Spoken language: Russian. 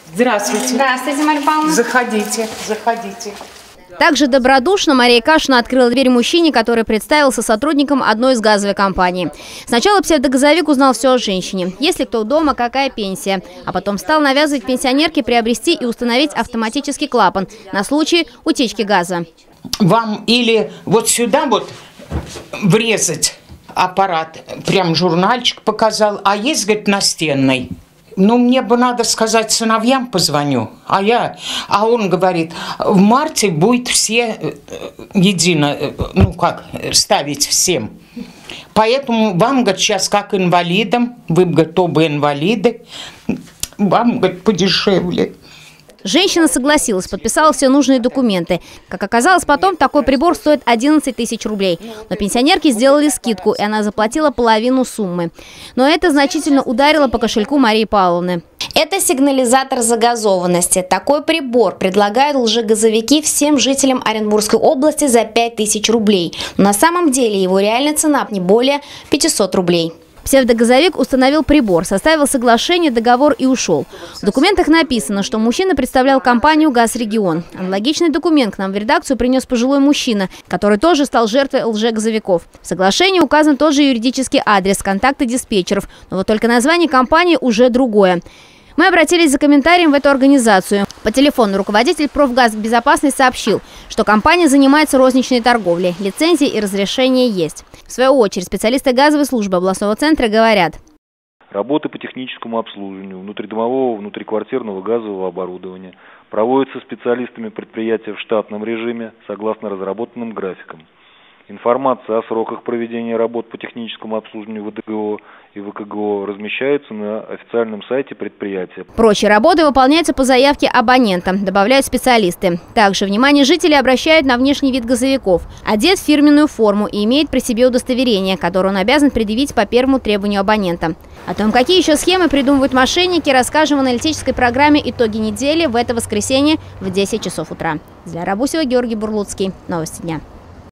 Здравствуйте. Здравствуйте, Мария Павловна. Заходите, заходите. Также добродушно Мария Кашина открыла дверь мужчине, который представился сотрудником одной из газовой компаний. Сначала псевдогазовик узнал все о женщине. Есть ли кто дома, какая пенсия. А потом стал навязывать пенсионерке приобрести и установить автоматический клапан на случай утечки газа. Вам или вот сюда вот врезать аппарат, прям журнальчик показал, а есть, говорит, настенный. Ну, мне бы надо сказать, сыновьям позвоню, а он говорит, в марте будет все едино, ставить всем. Поэтому вам, говорит, сейчас как инвалидам, вы, говорит, оба инвалиды, вам, говорит, подешевле. Женщина согласилась, подписала все нужные документы. Как оказалось потом, такой прибор стоит 11 тысяч рублей. Но пенсионерке сделали скидку, и она заплатила половину суммы. Но это значительно ударило по кошельку Марии Павловны. Это сигнализатор загазованности. Такой прибор предлагают лжегазовики всем жителям Оренбургской области за 5000 рублей. Но на самом деле его реальная цена не более 500 рублей. Псевдогазовик установил прибор, составил соглашение, договор и ушел. В документах написано, что мужчина представлял компанию «Газрегион». Аналогичный документ к нам в редакцию принес пожилой мужчина, который тоже стал жертвой лжегазовиков. В соглашении указан тот же юридический адрес, контакты диспетчеров, но вот только название компании уже другое. Мы обратились за комментарием в эту организацию. По телефону руководитель профгазбезопасности сообщил, что компания занимается розничной торговлей, лицензии и разрешения есть. В свою очередь специалисты газовой службы областного центра говорят. Работы по техническому обслуживанию внутридомового, внутриквартирного газового оборудования проводятся специалистами предприятия в штатном режиме согласно разработанным графикам. Информация о сроках проведения работ по техническому обслуживанию ВДГО и ВКГО размещается на официальном сайте предприятия. Прочие работы выполняются по заявке абонента, добавляют специалисты. Также внимание жителей обращают на внешний вид газовиков. Одет в фирменную форму и имеет при себе удостоверение, которое он обязан предъявить по первому требованию абонента. О том, какие еще схемы придумывают мошенники, расскажем в аналитической программе «Итоги недели» в это воскресенье в 10 часов утра. Для Рабусева, Георгий Бурлуцкий. Новости дня.